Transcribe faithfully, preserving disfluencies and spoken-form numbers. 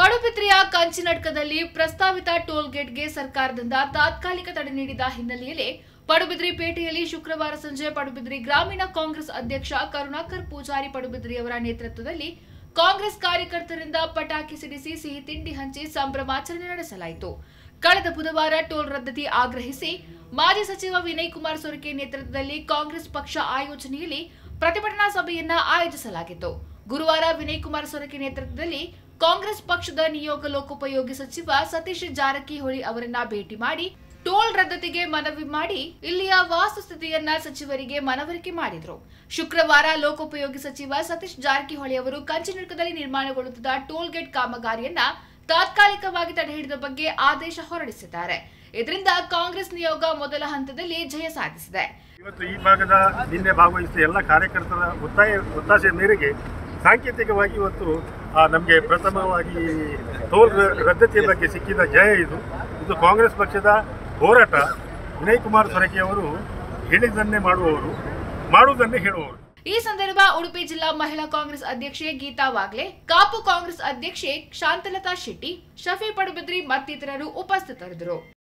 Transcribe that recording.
ಪಡುಬಿದ್ರಿಯ ಕಂಚಿನಡ್ಕದಲ್ಲಿ ಪ್ರಸ್ತಾವಿತ ಟೋಲ್ ಗೇಟ್ಗೆ ಸರ್ಕಾರದಿಂದ ತಾತ್ಕಾಲಿಕ ತಡೆ ನೀಡಿದ ಹಿನ್ನೆಲೆಯಲ್ಲಿ ಪಡುಬಿದ್ರಿ ಪೇಟೆಯಲ್ಲಿ ಶುಕ್ರವಾರ ಸಂಜೆ ಪಡುಬಿದ್ರಿ ಗ್ರಾಮೀಣ ಕಾಂಗ್ರೆಸ್ ಅಧ್ಯಕ್ಷ ಕರುಣಾಕರ್ ಪೂಜಾರಿ ಪಡುಬಿದ್ರಿಯವರ ನೇತೃತ್ವದಲ್ಲಿ ಕಾಂಗ್ರೆಸ್ ಕಾರ್ಯಕರ್ತರಿಂದ ಪಟಾಕಿ ಸಿಡಿಸಿ ಸಿಹಿ ತಿಂಡಿ ಹಂಚಿ ಸಂಭ್ರಮಾಚರಣೆ ನಡೆಸಲಾಯಿತು. ಕಳೆದ ಬುಧವಾರ ಟೋಲ್ ರದ್ದತಿ ಆಗ್ರಹಿಸಿ ಮಾಜಿ ಸಚಿವ ವಿನಯ್ ಕುಮಾರ್ ಸೊರಕೆ ನೇತೃತ್ವದಲ್ಲಿ ಕಾಂಗ್ರೆಸ್ ಪಕ್ಷ ಆಯೋಜನೆಯಲ್ಲಿ ಪ್ರತಿಭಟನಾ ಸಭೆಯನ್ನ ಆಯೋಜಿಸಲಾಗಿತ್ತು. ಗುರುವಾರ ವಿನಯ್ ಕುಮಾರ್ ಸೊರಕೆ ನೇತೃತ್ವದಲ್ಲಿ ಕಾಂಗ್ರೆಸ್ ಪಕ್ಷದ ನಿಯೋಗ ಲೋಕೋಪಯೋಗಿ ಸಚಿವ ಸತೀಶ್ ಜಾರಕಿಹೊಳಿ ಅವರನ್ನ ಭೇಟಿ ಮಾಡಿ ಟೋಲ್ ರದ್ದತಿಗೆ ಮನವಿ ಮಾಡಿ ಇಲ್ಲಿಯ ವಾಸ್ತುಸ್ಥಿತಿಯನ್ನ ಸಚಿವರಿಗೆ ಮನವರಿಕೆ ಮಾಡಿದ್ರು. ಶುಕ್ರವಾರ ಲೋಕೋಪಯೋಗಿ ಸಚಿವ ಸತೀಶ್ ಜಾರಕಿಹೊಳಿ ಅವರು ಕಂಚಿನಡ್ಕದಲ್ಲಿ ನಿರ್ಮಾಣಗೊಳ್ಳುತ್ತಿದ್ದ ಟೋಲ್ ಗೇಟ್ ಕಾಮಗಾರಿಯನ್ನ ತಾತ್ಕಾಲಿಕವಾಗಿ ತಡೆಹಿಡಿದ ಬಗ್ಗೆ ಆದೇಶ ಹೊರಡಿಸಿದ್ದಾರೆ. ಇದರಿಂದ ಕಾಂಗ್ರೆಸ್ ನಿಯೋಗ ಮೊದಲ ಹಂತದಲ್ಲಿ ಜಯ ಸಾಧಿಸಿದೆ. ಇವತ್ತು ಈ ಭಾಗದ ನಿನ್ನೆ ಭಾಗವಹಿಸಿದ ಎಲ್ಲ ಕಾರ್ಯಕರ್ತರ ಒತ್ತಾಯ ಒತ್ತಾಸೆ ಮೇರೆಗೆ ಸಾಂಕೇತಿಕವಾಗಿ ಇವತ್ತು ನಮಗೆ ಪ್ರಥಮವಾಗಿ ಟೋಲ್ ರದ್ದತಿಯ ಬಗ್ಗೆ ಸಿಕ್ಕಿದ ಜಯ ಇದು ಇದು ಕಾಂಗ್ರೆಸ್ ಪಕ್ಷದ ಹೋರಾಟ. ವಿನಯ್ ಕುಮಾರ್ ಸೊರಕೆ ಅವರು ಹೇಳಿದ್ದನ್ನೇ ಮಾಡುವವರು, ಮಾಡುವುದನ್ನೇ ಹೇಳುವವರು. ಈ ಸಂದರ್ಭ ಉಡುಪಿ ಜಿಲ್ಲಾ ಮಹಿಳಾ ಕಾಂಗ್ರೆಸ್ ಅಧ್ಯಕ್ಷೆ ಗೀತಾ ವಾಗ್ಲೆ, ಕಾಪು ಕಾಂಗ್ರೆಸ್ ಅಧ್ಯಕ್ಷೆ ಶಾಂತಲತಾ ಶೆಟ್ಟಿ, ಶಫಿ ಪಡುಬಿದ್ರಿ ಮತ್ತಿತರರು ಉಪಸ್ಥಿತರಿದ್ದರು.